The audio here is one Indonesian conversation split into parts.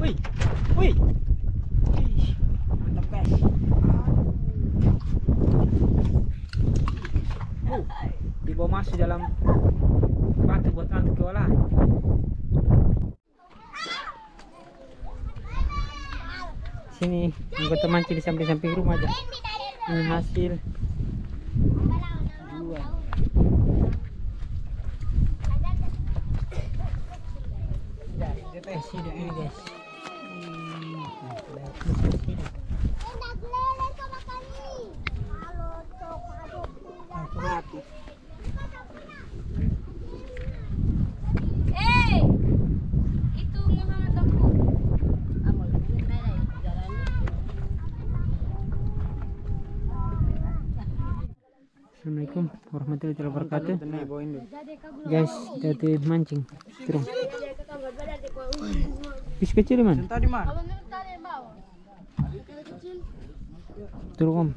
Wih, wih. Ih, mantap guys. Dibawa masuk dalam batu buat nanti keolahan. Sini anggota mancing di samping-samping rumah aja. Ini hasil dua. Deteksi ini guys. Itu Muhammad aku. Assalamualaikum warahmatullahi wabarakatuh. Guys, kita mancing. Terus. Fish kecil man. Tadi mah. Turun om.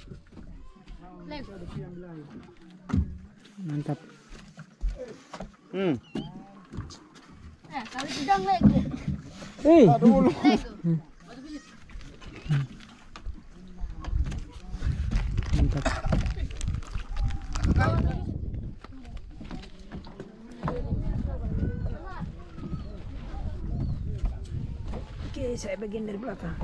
Mantap. Kalau sedang lego. Lego. Mantap. Oke, saya bagian dari belakang.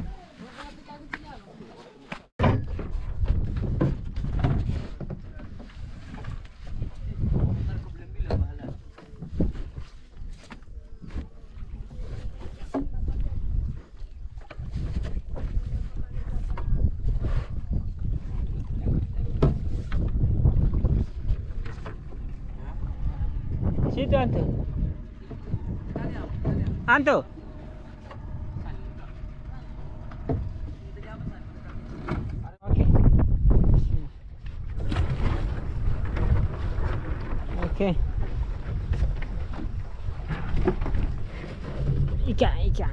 Situ Anto. Anto. Oke. Oke. Ika.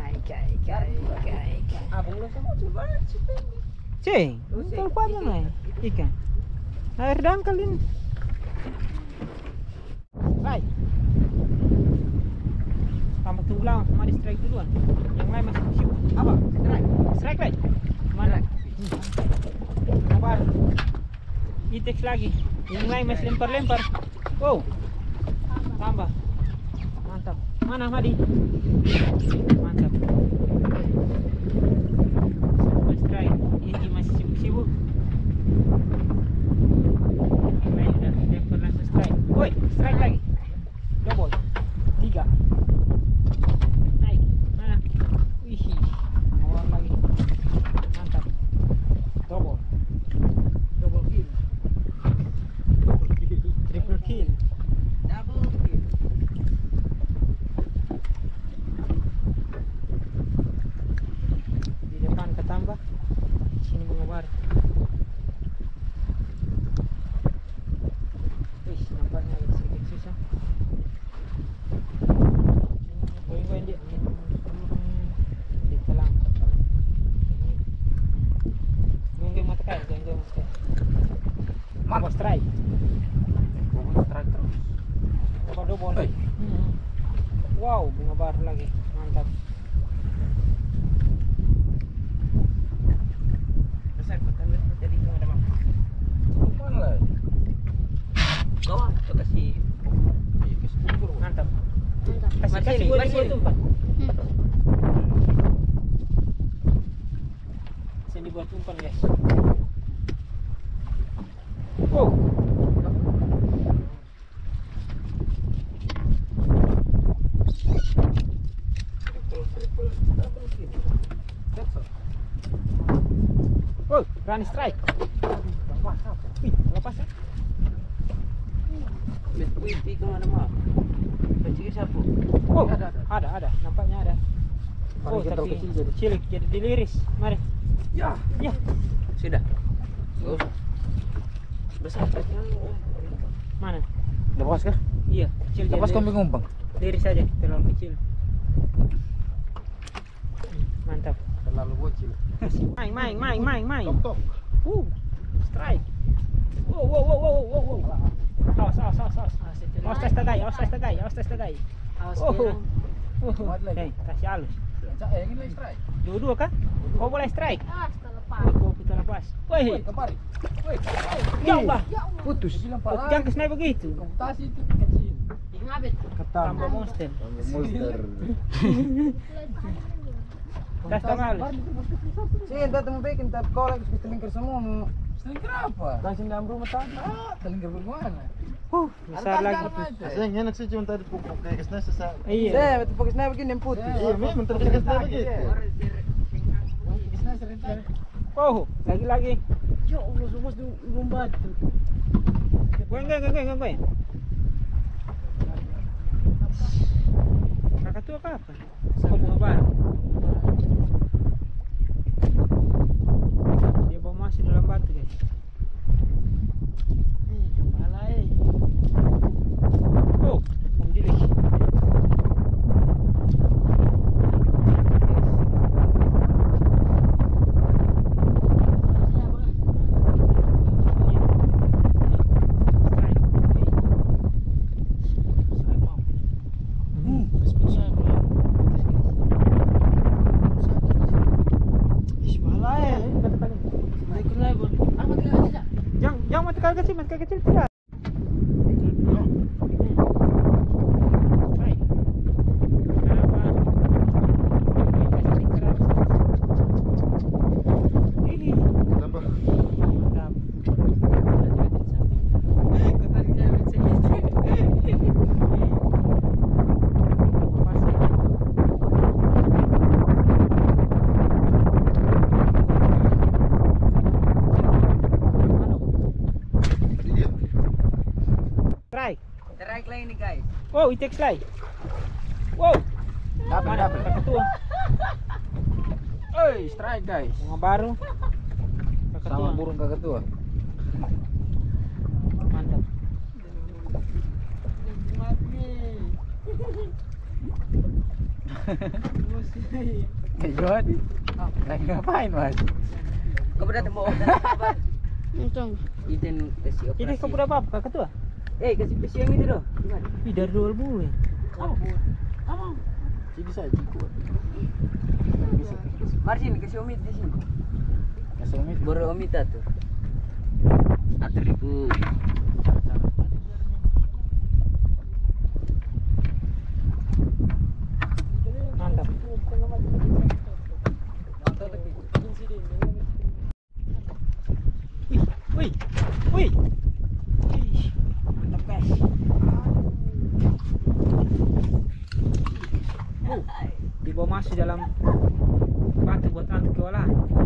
Abang lu sama coba. Cing, untuk panjang lah ikan. Air dangkal ini. Right. Tambah tulang, mari strike duluan. Yang lain masih sibuk. Apa? Strike right. Mana? Kabar. Itex lagi. Yang lain masih lempar-lempar. Wow. Tambah. Mantap. Mana Madi? Mantap. Sampai strike. Ini masih sibuk-sibuk. Yang lain udah lempar langsung strike. Woi, strike lagi. Double. 3. Naik. Mana? Wih. Nawar lagi. Mantap. Double. Double kill. Triple kill. Double kill. Di depan ketambah. Sini bunga baru. Wih, nampaknya agak sedikit susah. Goyang-goyang dia. Ditelang. Goyang-goyang mata kain, goyang-goyang mata kain. Mau strike. Gua strike terus. Coba double. Wow, bunga baru lagi. Mantap. Besar pertama jadi kau ada apa? Mana lah? Kau tu kasih. Mantap. Mantap. Kasih gua umpan. Sini buat umpan guys. Wow. Oh, berani strike. Wih, lepas ya? Wih, kau ada mah. Kecil siapa? Oh, ada. Nampaknya ada. Oh, tapi kecil jadi diliris. Mari. Ya. Ya. Sudah. Enggak usah. Besar strike-nya. Mana? Lepas kah? Iya, kecil jadi. Lepas kau ngumpang. Liris saja, terlalu kecil. Mantap. Terlalu bocil. Main. Tok. Strike. Wow. Awas. Awas tes tegai. Awas Oh. sekarang. Kasih halus. Ini lagi strike. Dua-dua kah? Kau boleh strike. Ah, terlepas. Kau putar lepas. Woi, Kemari. Woi. ya Allah. Putus. Jangan kesana begitu. Komputasi itu kecil. Ngabet. Tambah monster. Monster. Das tangal. Sih, entah temu bikin tapi kau lagi selingkir semua mau Selingkir apa? langsung dalam rumah tangga. Selingkir bagaimana? Besar lagi. Asing enak sih cuma tadi pupuk kayak kesana sesak. Iya. Saya betul fokusnya begini yang putih. Iya, memang terus kesana begitu. Oh, lagi. Ya Allah, semua di batu. Gue. Kakak tua apa? Kau bunga baru. Dia bawa masih dalam batu guys. Kepala Oh, mendilik. Jangan mati kecil tidak. Tambah. Strike lah ini guys. Wow, it takes light. Wow, Dapat. kakak tua. Oi, strike guys. Bunga baru. Kakak tua. Sama burung kakak tua. Mantap. Jadi, lagi ngapain mas? Kau berarti mau Untung. Iden kasih Ini kau berapa kakak tua? kasih pesi yang itu doh. Gimana? Ih, dari 20 ya. Jadi saya cukup. Mari sini kasih omit di sini. Kasih omit. Baru omita tuh. Atur ibu. Mantap. Wih. Mantap guys. Dibawa masuk dalam batu buat atur keolahan.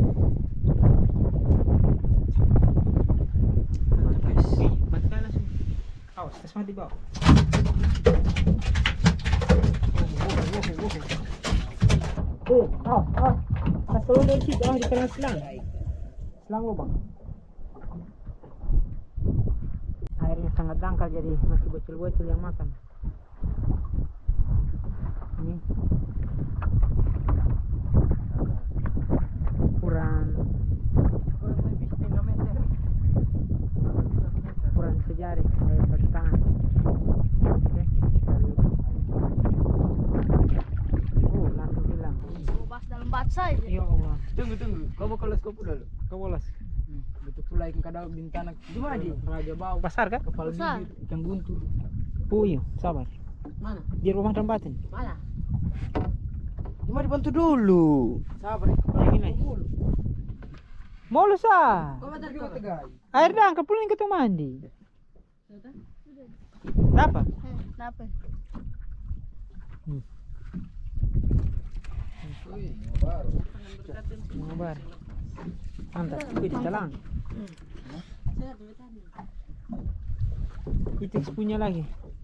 Mantap guys. Wih, matikan langsung. Awas, tas mati bawah. Awas. Tas kalau dari situ, di kanan selang. Selang lubang. Airnya sangat dangkal jadi masih bocil-bocil yang makan. Ini ukuran sejari satu tangan. Oke, langsung hilang. Bebas dalam bat saja. Ya Allah. Tunggu. Kau bakal les kopu dulu. Kau bolos. Betul pula ikan kadal bintana. Di mana di? Raja bau. Pasar kan? Kepala Besar. bibit ikan guntur. Puyuh, sabar. Mana? Di rumah tempatin. Mana? Cuma dibantu dulu. Sabar. Yang ini. Molus ah. Kau betul juga tegai. Air dangkal pulang ke mandi. Dapat? Dapat. Wih, baru. Ngabar. Mantap. Wih, ditalang. Itu punya lagi.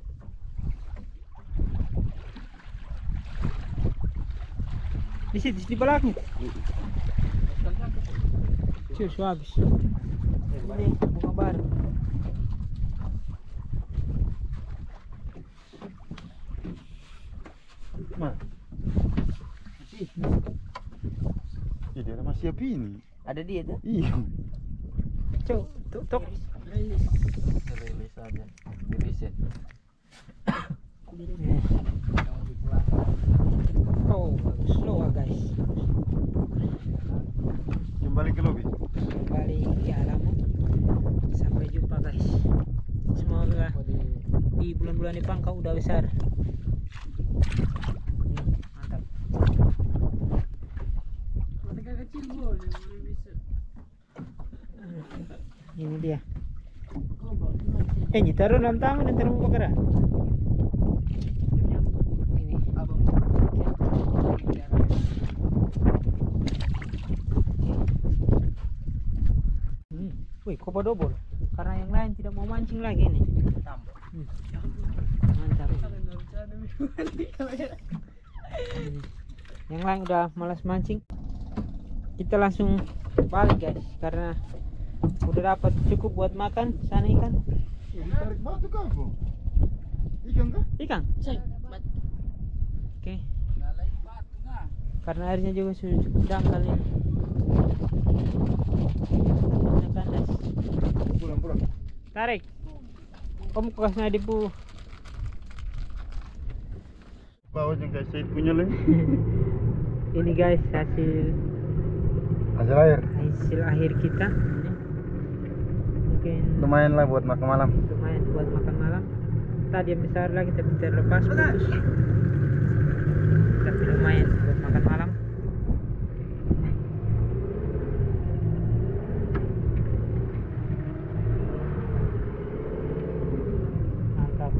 Di situ di belakang. Cus habis. Ini bunga baru. Mana? Ini ada masih api ini. Ada dia tuh. Iya. Cuk, tuk. Rilis aja. Rilis ya. Oh, Oh, bagus. Loa guys. Kembali ke lobi. Kembali ke alam. Sampai jumpa guys. Semoga di bulan-bulan depan kau udah besar. Mantap. Ini dia. Taruh dalam tangan dan taruh bakar. Ini. Wih, kopa double. Karena yang lain tidak mau mancing lagi nih. Mantap. Yang lain udah malas mancing. Kita langsung balik guys, karena udah dapat cukup buat makan sana ikan. Ditarik batu kah, Bu? Ikan kah? Ikan. Oke. Karena airnya juga sudah cukup dangkal ini. Kandas. Pulang. Tarik. Kamu kasih nadi bu. Bawahnya guys, saya punya lagi. Ini guys hasil akhir kita. Ini. Mungkin Lumayan lah buat makan malam. lumayan buat makan malam. Tadi yang besar lagi tapi terlepas putus. Tapi lumayan buat makan malam. Mantap.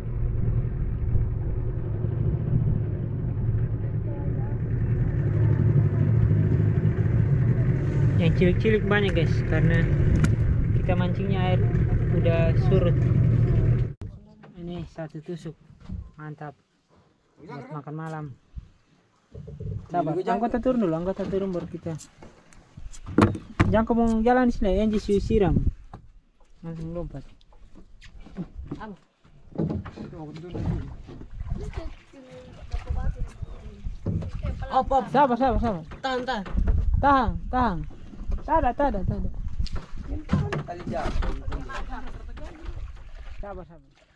Yang cilik-cilik banyak guys, karena kita mancingnya air udah surut. Ini satu tusuk, mantap buat makan malam. Sabar, anggota turun dulu, baru kita. Jangan kamu jalan di sini, yang siram, langsung lompat. Op. Sabar. Tahan. Tahan. Tada. Kali jauh. Sabar.